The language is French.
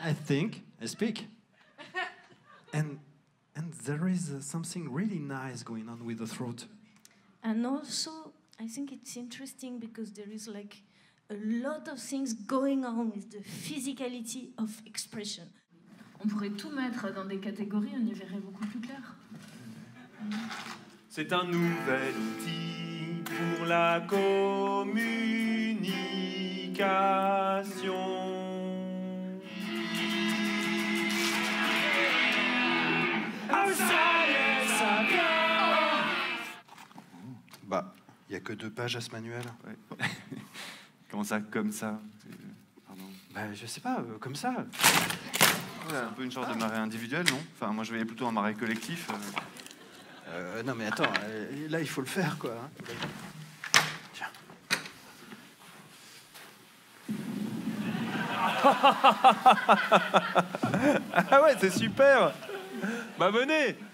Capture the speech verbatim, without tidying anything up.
I think, I speak. And, and there is uh, something really nice going on with the throat. And also, I think it's interesting because there is like a lot of things going on with the physicality of expression. On pourrait tout mettre dans des catégories, on y verrait beaucoup plus clair. C'est un nouvel outil pour la communication. Ah, ça y est, ça vient. Bah, il n'y a que deux pages à ce manuel. Ouais. Comment ça, comme ça? Pardon. Bah, je sais pas, euh, comme ça. Ouais, un peu une sorte ah. de marée individuelle, non? Enfin, moi, je voyais plutôt un marée collectif. Euh... Euh, non, mais attends, euh, là, il faut le faire, quoi. Hein. Tiens. Ah ouais, c'est super. Bah, venez.